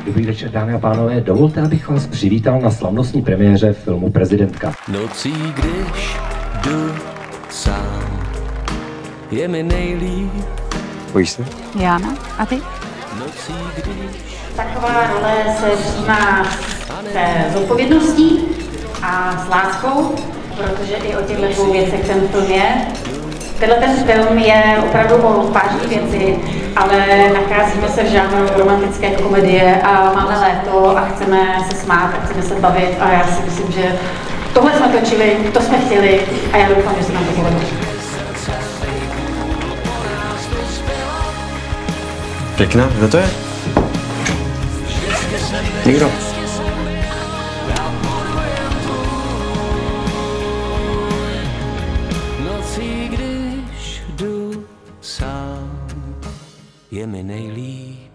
Dobrý večer, dámy a pánové. Dovolte, abych vás přivítal na slavnostní premiéře filmu Prezidentka. Nocí, když jdu sám, je mi nejlíp. Bojíš se? Já ne. A ty? Nocí, když... Taková role se přijímá s zodpovědností a s láskou, protože i o těchto dvou věcech ten film je. Ten film je opravdu o vážné věci, ale nacházíme se v žánru romantické komedie a máme léto a chceme se smát a chceme se bavit a já si myslím, že tohle jsme točili, to jsme chtěli a já doufám, že se nám to povedlo. Pěkná, kdo to je? Nikdo. Nocí, když jdu sám, je mi nejlíp.